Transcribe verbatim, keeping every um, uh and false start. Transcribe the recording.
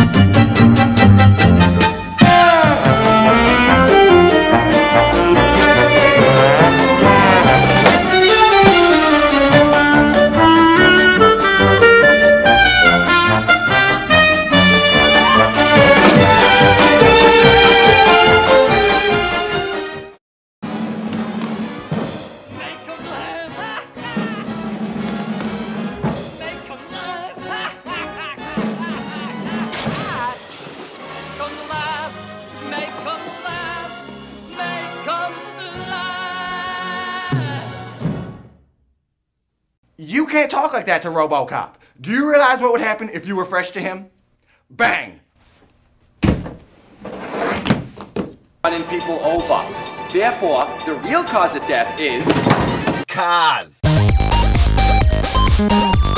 You can't talk like that to RoboCop. Do you realize what would happen if you were fresh to him? Bang! Running people over. Therefore, the real cause of death is cars.